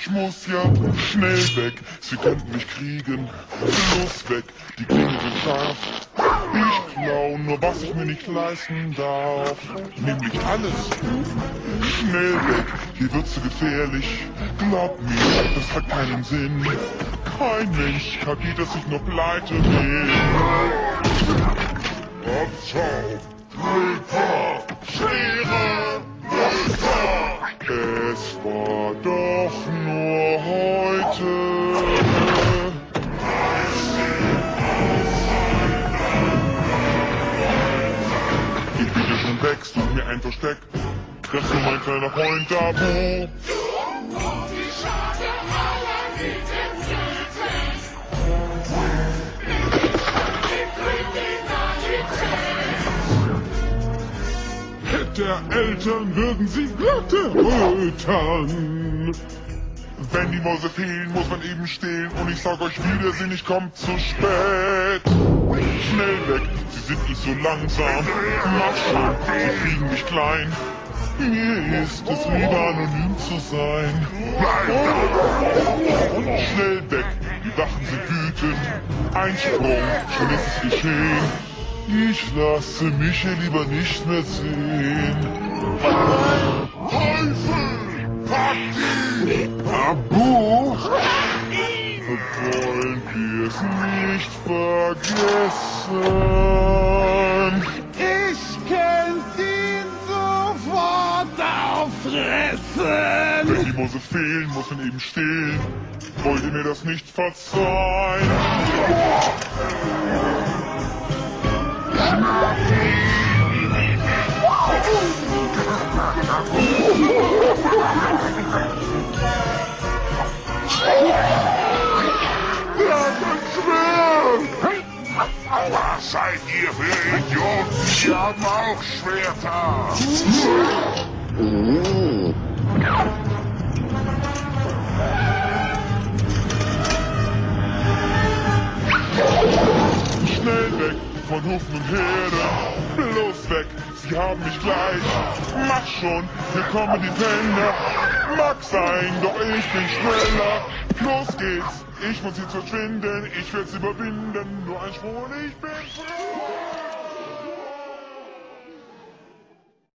Ich muss ja schnell weg, sie könnten mich kriegen. Los weg, die Klinge sind scharf. Ich klau nur, was ich mir nicht leisten darf. Nämlich alles. Schnell weg, hier wird's zu gefährlich. Glaub mir, das hat keinen Sinn. Kein Mensch kapiert, dass ich nur pleite bin. Abschau, Pulver, Schere, Pulver. Es war doch nur heute. Ich bin ja schon weg, such mir ein Versteck. Das ist mein kleiner Freund da, wo? Der Eltern würden sie glatt errötern. Wenn die Mäuse fehlen, muss man eben stehlen. Und ich sag euch wiedersehen, kommt zu spät. Schnell weg, sie sind nicht so langsam. Mach schon, sie kriegen mich klein. Mir ist es lieber anonym zu sein. Und schnell weg, die Wachen sind wütend. Ein Sprung, schon ist es geschehen. Ich lasse mich hier lieber nicht mehr sehen. Teufel! Pack die! Abu! Wollen wir es nicht vergessen? Ich könnte ihn sofort auffressen! Wenn die Mäuse fehlen, muss man eben stehlen. Wollt ihr mir das nicht verzeihen? Aua, seid ihr für Idioten? Wir haben auch Schwerter. Schnell weg von Hufen und Herde. Bloß weg, sie haben mich gleich. Mach schon, hier kommen die Penner. Mag sein, doch ich bin schneller. Los geht's, ich muss jetzt verschwinden. Ich werd's überwinden. Nur ein Sprung und ich bin frei.